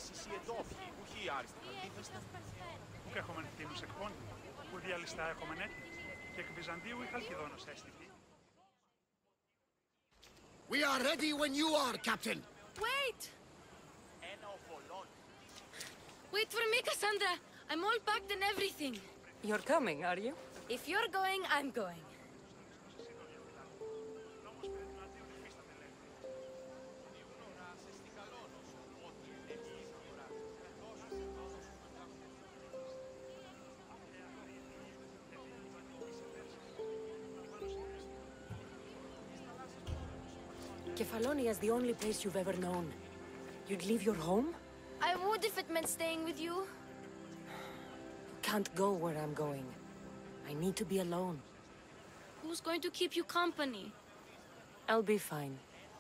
Ούκ έχομεν κτήνους εκπών, που διαλυστά έχομεν έτη, και εκ Βυζαντίου η Χαλκιδόνος έστητη. We are ready when you are, Captain! Wait! Wait for me, Cassandra! I'm all packed and everything. You're coming, are you? If you're going, I'm going. Kefalonia is the only place you've ever known. You'd leave your home? I would if it meant staying with you. Can't go where I'm going. I need to be alone. Who's going to keep you company? I'll be fine.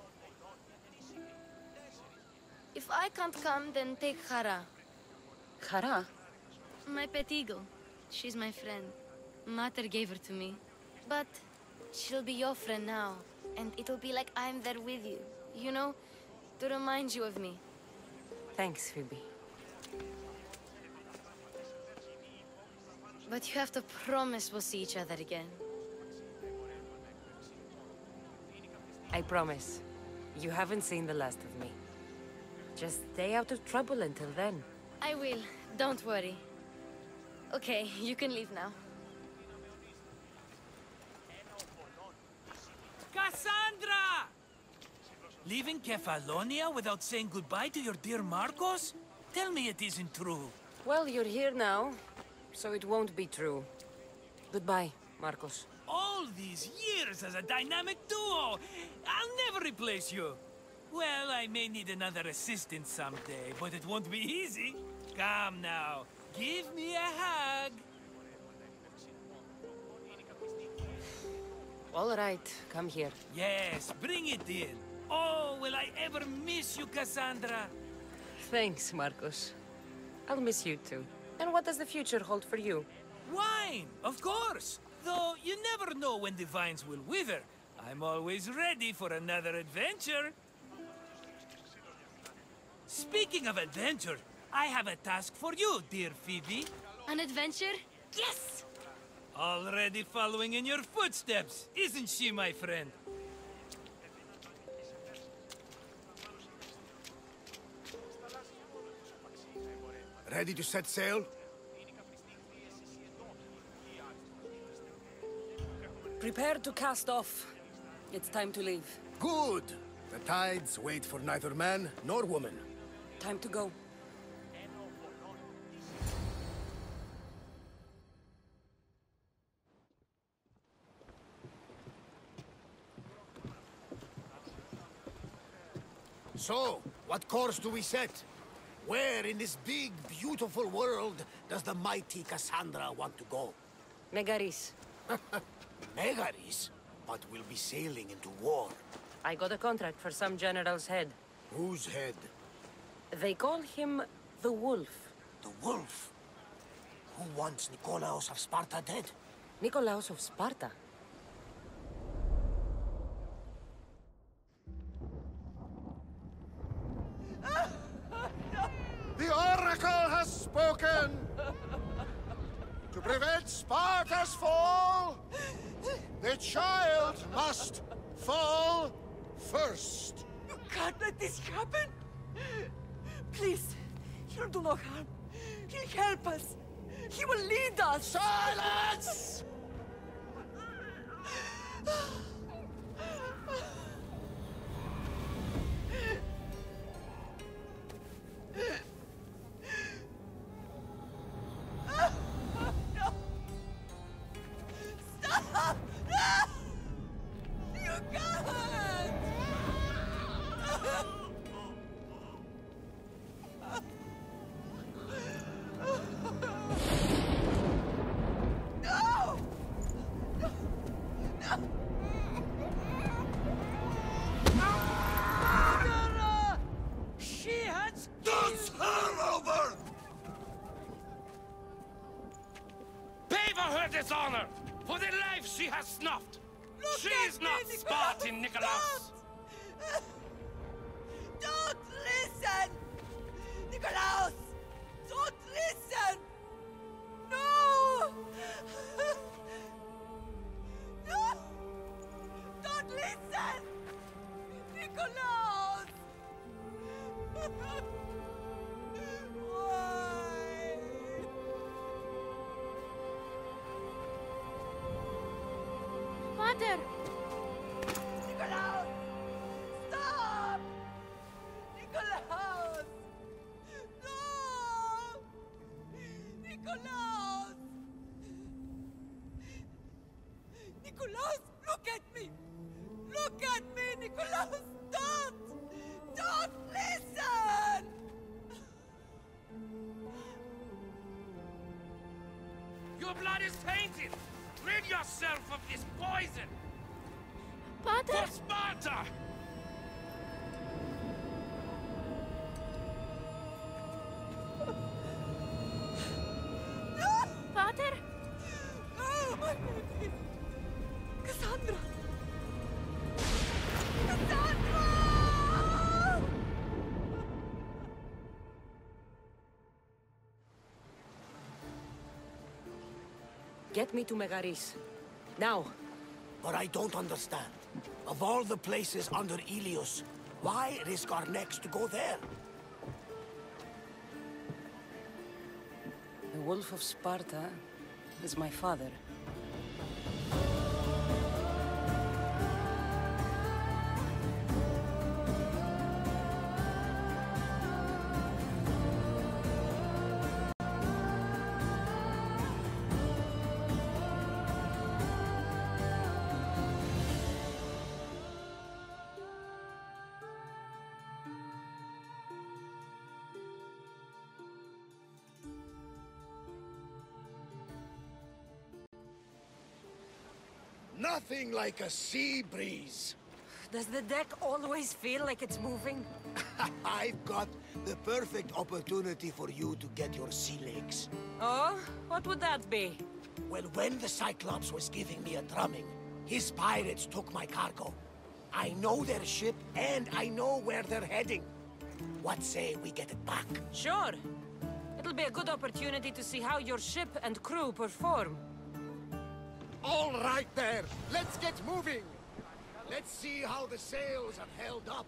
If I can't come, then take Hara. Hara? My pet eagle. She's my friend. Mater gave her to me. But she'll be your friend now. And it'll be like I'm there with you. You know, to remind you of me. Thanks, Phoebe. But you have to promise we'll see each other again. I promise. You haven't seen the last of me. Just stay out of trouble until then. I will. Don't worry. Okay, you can leave now. Cassandra! Leaving Kefalonia without saying goodbye to your dear Markos? Tell me it isn't true. Well, you're here now, so it won't be true. Goodbye, Markos. All these years as a dynamic duo! I'll never replace you! Well, I may need another assistant someday, but it won't be easy. Come now, give me a hug! All right, come here. Yes, bring it in. Oh, will I ever miss you, Cassandra? Thanks, Markos. I'll miss you too. And what does the future hold for you? Wine, of course. Though you never know when the vines will wither. I'm always ready for another adventure. Speaking of adventure, I have a task for you, dear Phoebe. An adventure? Yes! Already following in your footsteps, isn't she, my friend? Ready to set sail? Prepare to cast off. It's time to leave. Good! The tides wait for neither man nor woman. Time to go. So, what course do we set? Where in this big, beautiful world does the mighty Cassandra want to go? Megaris. Megaris? But we'll be sailing into war. I got a contract for some general's head. Whose head? They call him the Wolf. The Wolf? Who wants Nikolaos of Sparta dead? Nikolaos of Sparta? The Oracle has spoken! To prevent Sparta's fall, the child must fall first. You can't let this happen! Please, he'll do no harm. He'll help us. He will lead us. Silence! Stop! No! You can't! No! No! Mother! She has... Does her over! Pay for her dishonor! For the life she has snuffed! Look She at is me, not Nikolaos! Spartan, Nikolaos! Don't listen! Nikolaus! Don't listen! No! No! Don't listen! Nikolaus! Why? Mater! Nikolaus! Stop! Nikolaus! No! Nikolaus! Nikolaus, look at me! Look at me, Nikolaus! Don't! Don't listen! Your blood is tainted! Rid yourself of this poison! Pater! For Sparta! Pater! Oh, my baby! Cassandra! Cassandra! Get me to Megaris. Now. But I don't understand. Of all the places under Ilios, why risk our necks to go there? The Wolf of Sparta is my father. Nothing like a sea breeze. Does the deck always feel like it's moving? I've got the perfect opportunity for you to get your sea legs. Oh? What would that be? Well, when the Cyclops was giving me a drumming, his pirates took my cargo. I know their ship, and I know where they're heading. What say we get it back? Sure. It'll be a good opportunity to see how your ship and crew perform. All right there, let's get moving. Let's see how the sails have held up.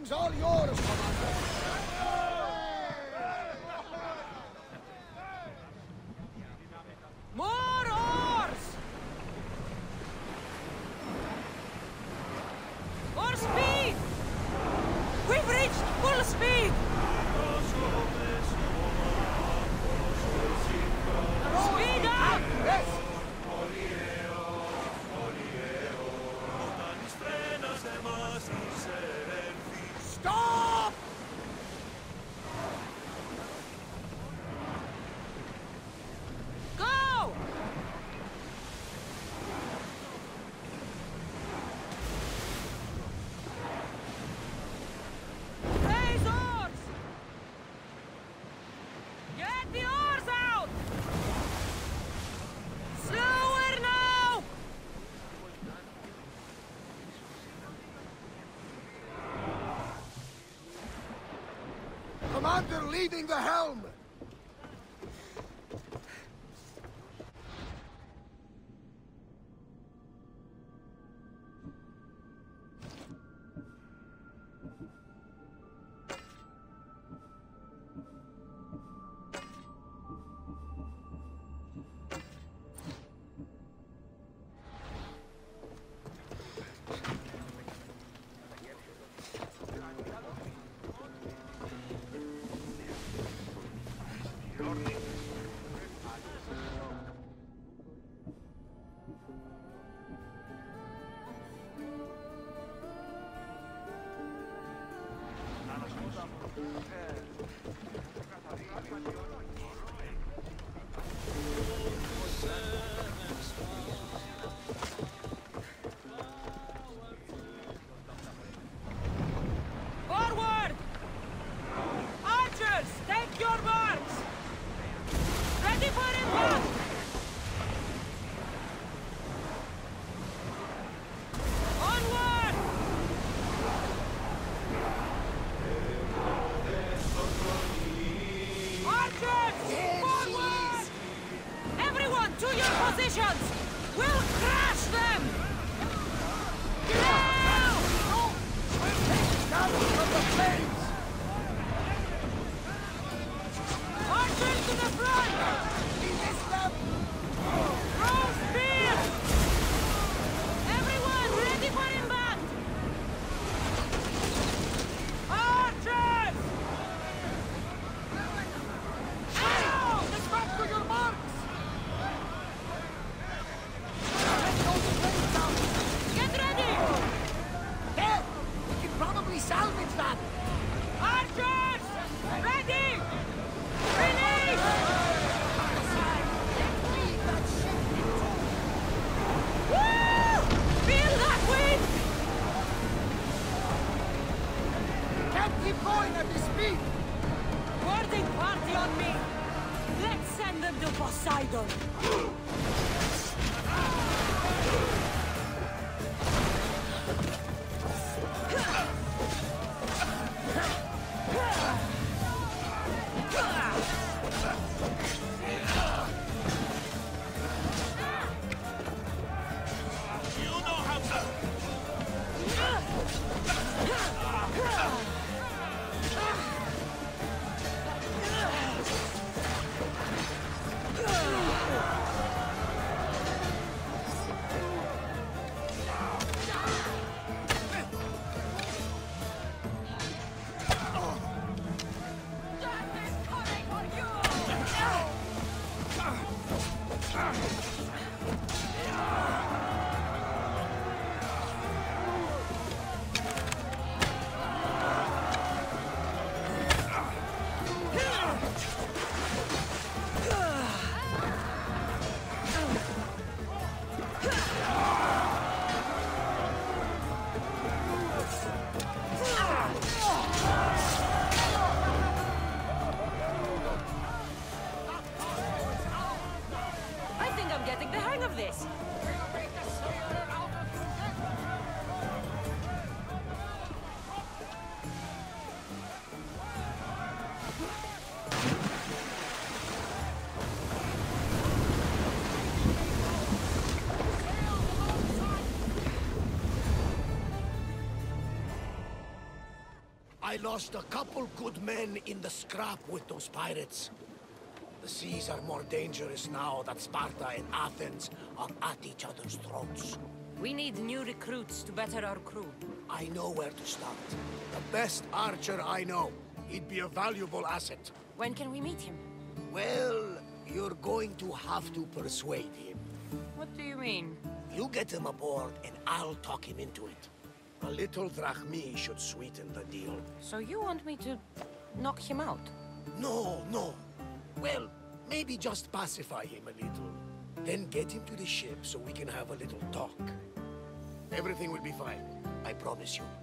Town's all yours, Commander. More oars! More speed! We've reached full speed! Speed up! Yes! Stop! Go! Raise oars! Get the oars out! Slower now! Commander leading the helm! Forward! Archers, take your marks! Ready for impact! Onward! Archers, forward! Everyone to your positions! We'll crash them! Now! Down from the flames! Archers to the front! Release them! Throw spears! Everyone ready for impact! Archers! Ow! Get back to your marks! Get ready! There! We can probably salvage that! Archers! Ready! Release! Woo! Feel that wind! Can't keep going at this speed! Boarding party on me! Let's send them to Poseidon! I lost a couple good men in the scrap with those pirates. The seas are more dangerous now that Sparta and Athens are at each other's throats. We need new recruits to better our crew. I know where to start. The best archer I know. He'd be a valuable asset. When can we meet him? Well, you're going to have to persuade him. What do you mean? You get him aboard and I'll talk him into it. A little drachmi should sweeten the deal. So you want me to knock him out? No, no. Well, maybe just pacify him a little. Then get him to the ship so we can have a little talk. Everything will be fine. I promise you.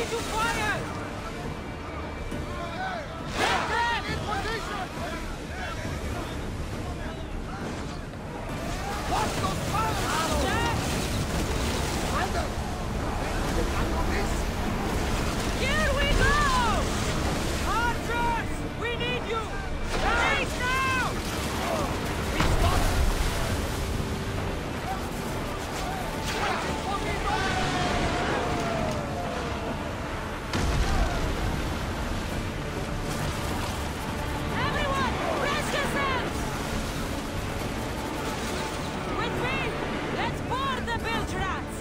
Ready to fire! In position! Watch those fires! Commander! You handle this? Here we go! Archers! We need you! Race now! Everyone, brace yourselves! With me, let's board the bilge rats!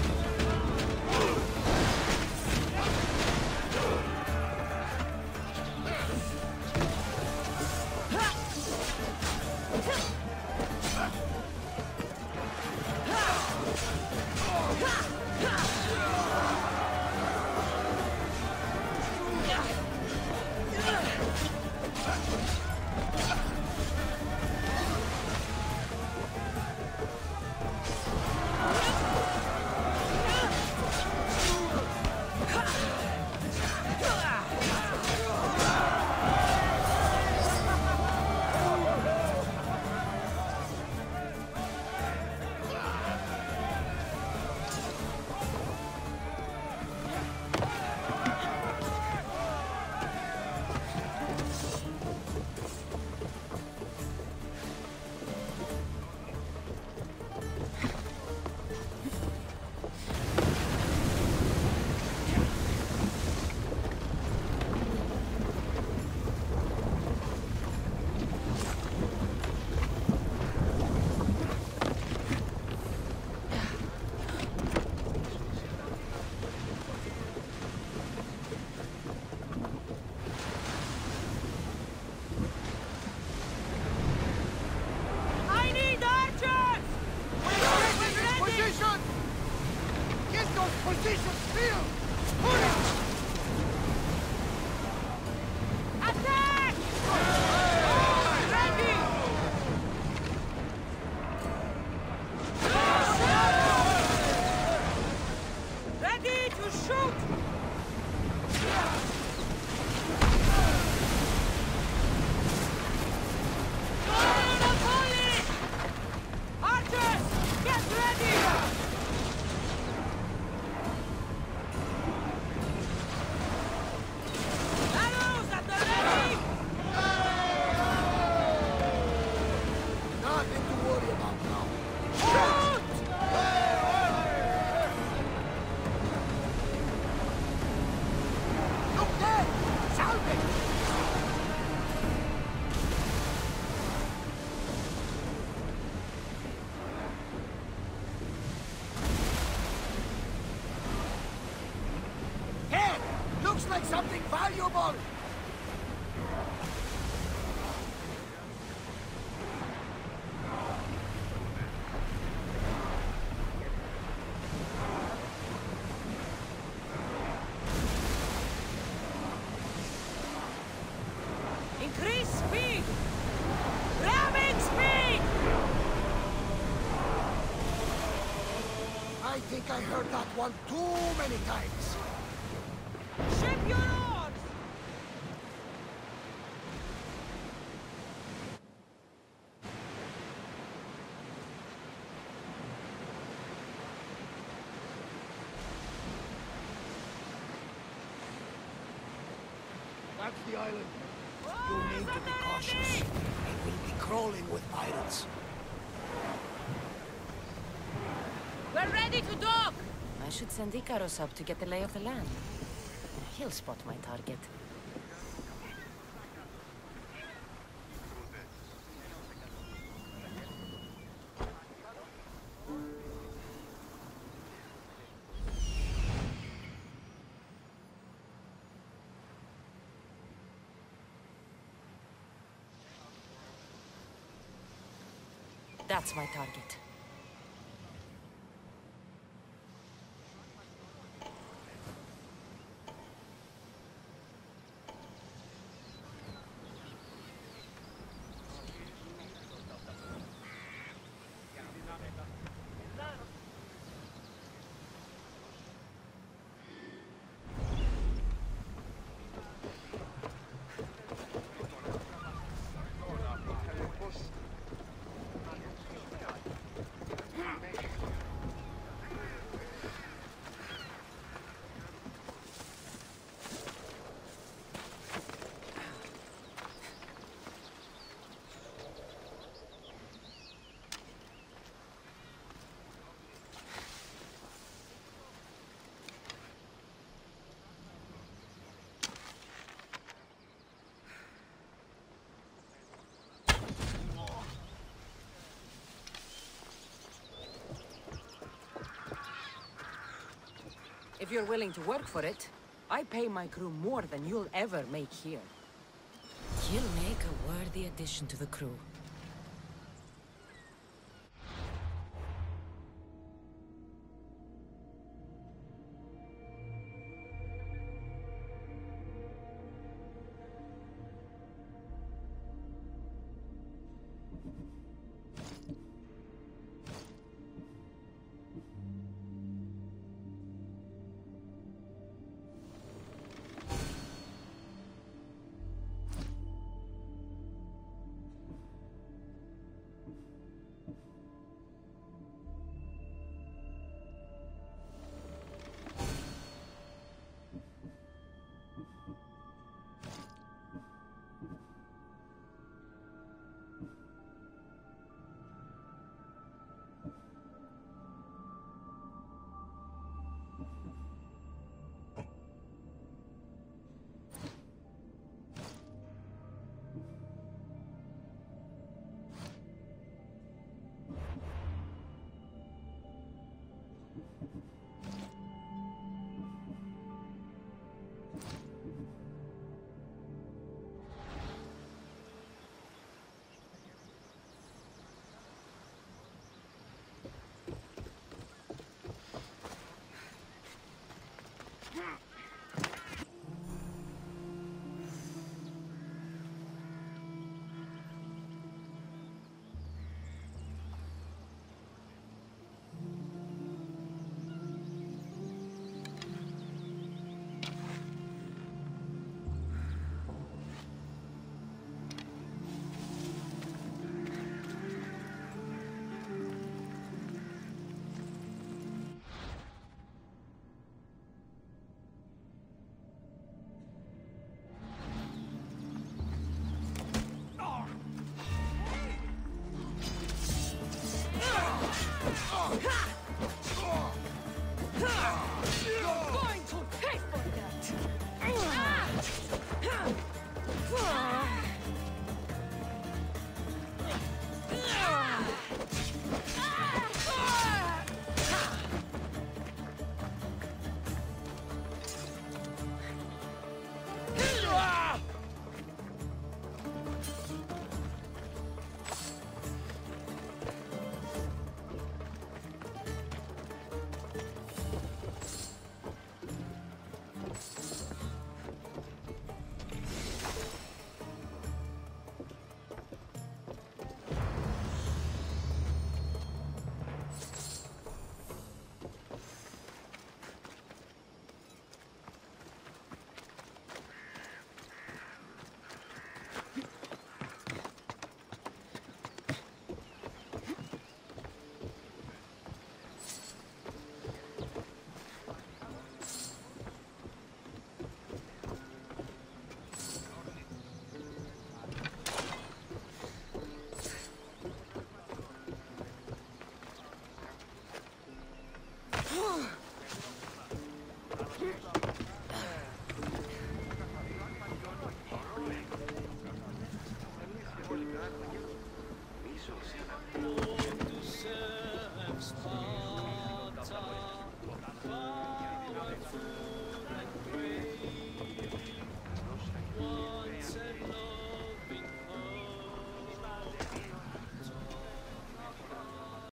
I need archers! Position! Get those positions filled! Put it! Attack! Ready! Ready to shoot! Archers, get ready! Arrows at the ready! Nothing to worry about now. Shoot! Look there! Salve! Hey! Looks like something valuable! Increase speed! Ramming speed! I think I heard that one too many times. Ship your oars! That's the island. You need to be cautious. It will be crawling with pirates. We're ready to dock! I should send Ikaros up to get the lay of the land. He'll spot my target. That's my target. If you're willing to work for it, I pay my crew more than you'll ever make here. He'll make a worthy addition to the crew.